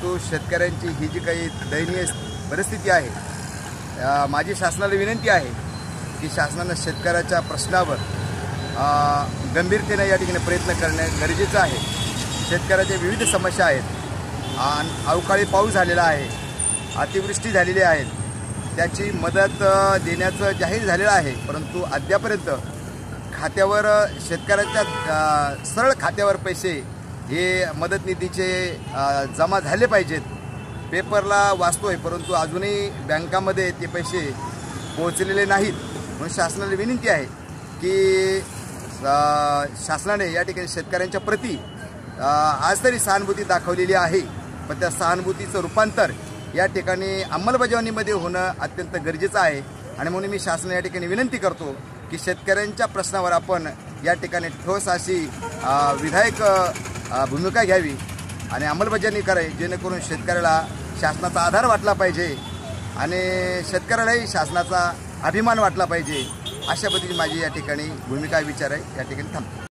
परंतु शेतकऱ्यांची ही जी काही दयनीय परिस्थिती आहे, माझी शासनाला विनंती आहे की शासनानं शेतकऱ्याच्या प्रश्नावर गंभीरतेने या ठिकाणी प्रयत्न करणे गरजेचं आहे। शेतकऱ्याच्या विविध समस्या आहेत, अवकाळी पाऊस झालेला आहे, अतिवृष्टी झालेली आहे, त्याची मदत देण्याचं जाहीर झालेलं आहे, परंतु अद्यापर्यंत खात्यावर शेतकऱ्याच्या सरळ खात्यावर पैसे हे मदत निधीचे जमा झाले पाहिजेत। पेपरला वाचतोय परंतु अजूनही बँकामध्ये ते पैसे पोहोचलेले नाहीत। म्हणून शासनाला विनंती आहे की शासनाने या ठिकाणी शेतकऱ्यांच्या प्रती आज तरी सहानुभूती दाखवलेली आहे, पण त्या सहानुभूतीचं रूपांतर या ठिकाणी अंमलबजावणीमध्ये होणं अत्यंत गरजेचं आहे। आणि म्हणून मी शासनाला या ठिकाणी विनंती करतो की शेतकऱ्यांच्या प्रश्नावर आपण या ठिकाणी ठोस अशी विधायक भूमिका घ्यावी आणि अंमलबजावणी करावी, जेणेकरून शेतकऱ्याला शासनाचा आधार वाटला पाहिजे आणि शेतकऱ्यालाही शासनाचा अभिमान वाटला पाहिजे। अशा पद्धतीची माझी या ठिकाणी भूमिका विचार आहे। या ठिकाणी थांबतो।